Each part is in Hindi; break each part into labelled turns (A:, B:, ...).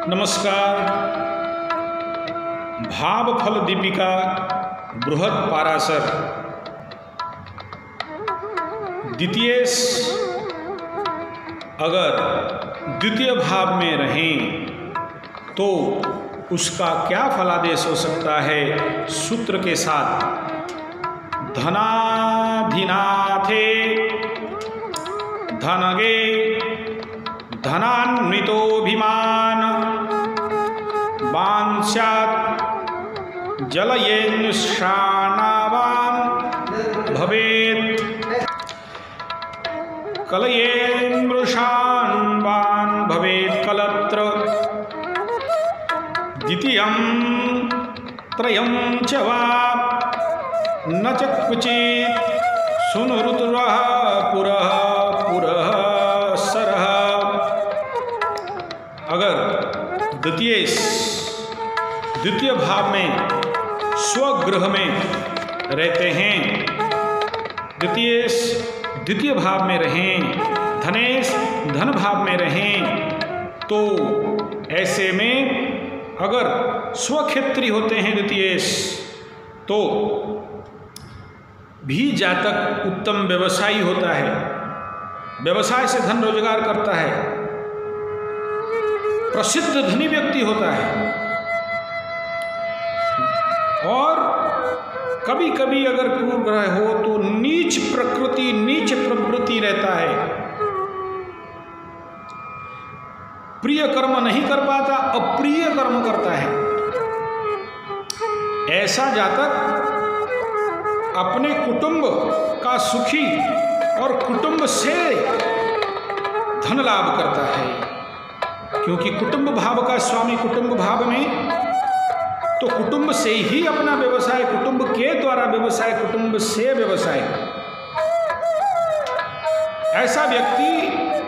A: नमस्कार। भाव फल दीपिका बृहद पाराशर द्वितीयेश अगर द्वितीय भाव में रहें तो उसका क्या फलादेश हो सकता है? सूत्र के साथ धनाधिनाथे धनगे धनान्वितोऽभिमान वांस्यात् जलयेन्नुशानावान् भवेत् कलयेन्मृषान्वान् भवेत् कलत्र द्वितीयं त्रयं च वा न च क्वचित् सुनुरुतुरः पुरः पुरः सरः। अगर द्वितीय भाव में स्वगृह में रहते हैं, द्वितीय भाव में रहें, धनेश धन भाव में रहें, तो ऐसे में अगर स्वक्षेत्री होते हैं द्वितीयेश तो भी जातक उत्तम व्यवसायी होता है, व्यवसाय से धन रोजगार करता है, प्रसिद्ध धनी व्यक्ति होता है। और कभी कभी अगर पूर्व ग्रह हो तो नीच प्रकृति नीच प्रवृत्ति रहता है, प्रिय कर्म नहीं कर पाता, अप्रिय कर्म करता है। ऐसा जातक अपने कुटुंब का सुखी और कुटुंब से धन लाभ करता है, क्योंकि कुटुंब भाव का स्वामी कुटुंब भाव में, तो कुटुंब से ही अपना व्यवसाय, कुटुंब के द्वारा व्यवसाय, कुटुंब से व्यवसाय। ऐसा व्यक्ति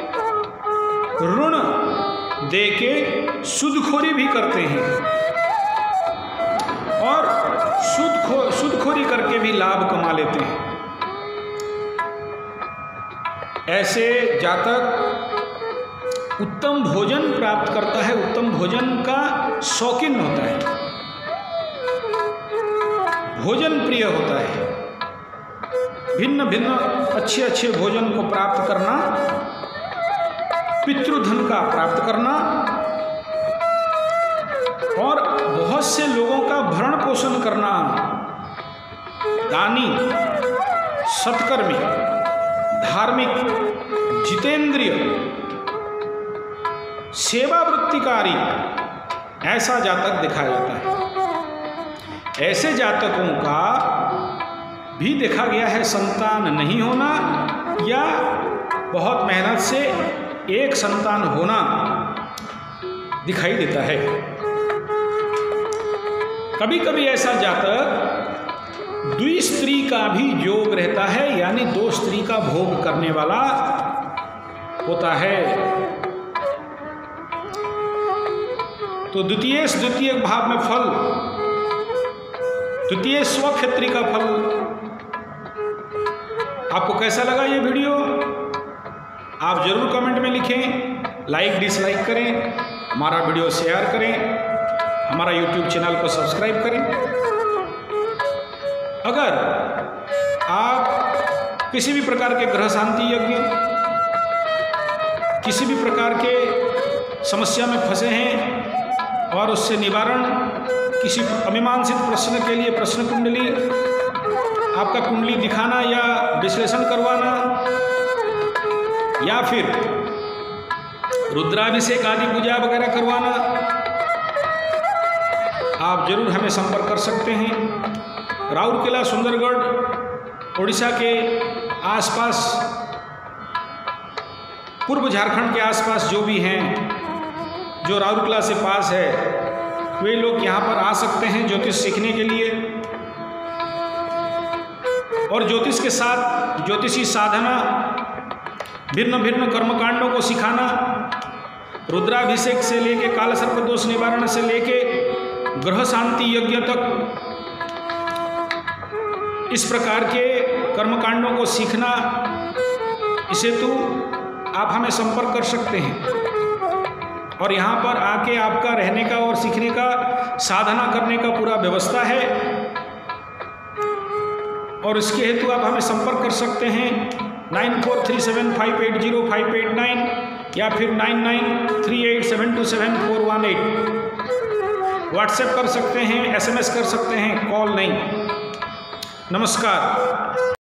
A: ऋण देके सूदखोरी भी करते हैं और सूदखोरी करके भी लाभ कमा लेते हैं। ऐसे जातक उत्तम भोजन प्राप्त करता है, उत्तम भोजन का शौकीन होता है, भोजन प्रिय होता है। भिन्न भिन्न अच्छे अच्छे भोजन को प्राप्त करना, पितृधन का प्राप्त करना और बहुत से लोगों का भरण पोषण करना, दानी, सत्कर्मी, धार्मिक, जितेंद्रिय, सेवावृत्तिकारी, ऐसा जातक देखा जाता है। ऐसे जातकों का भी देखा गया है संतान नहीं होना या बहुत मेहनत से एक संतान होना दिखाई देता है। कभी कभी ऐसा जातक द्विस्त्री का भी योग रहता है, यानी दो स्त्री का भोग करने वाला होता है। तो द्वितीय भाव में फल, द्वितीय स्वक्षेत्री का फल। आपको कैसा लगा ये वीडियो? आप जरूर कमेंट में लिखें, लाइक डिसलाइक करें, हमारा वीडियो शेयर करें, हमारा YouTube चैनल को सब्सक्राइब करें। अगर आप किसी भी प्रकार के ग्रह शांति यज्ञ, किसी भी प्रकार के समस्या में फंसे हैं और उससे निवारण, किसी अमीमांसित प्रश्न के लिए प्रश्न कुंडली, आपका कुंडली दिखाना या विश्लेषण करवाना, या फिर रुद्राभिषेक आदि पूजा वगैरह करवाना, आप जरूर हमें संपर्क कर सकते हैं। राउरकेला, सुंदरगढ़, उड़ीसा के आसपास, पूर्व झारखंड के आसपास जो भी हैं, जो राउरकेला से पास है, वे लोग यहाँ पर आ सकते हैं ज्योतिष सीखने के लिए। और ज्योतिष के साथ ज्योतिषी साधना, भिन्न भिन्न कर्मकांडों को सिखाना, रुद्राभिषेक से लेके काल सर्प दोष निवारण से लेके ग्रह शांति यज्ञ तक, इस प्रकार के कर्मकांडों को सीखना, इसे तो आप हमें संपर्क कर सकते हैं। और यहाँ पर आके आपका रहने का और सीखने का, साधना करने का पूरा व्यवस्था है। और इसके हेतु आप हमें संपर्क कर सकते हैं 9437580589 या फिर 9938727418। व्हाट्सएप कर सकते हैं, SMS कर सकते हैं, कॉल नहीं। नमस्कार।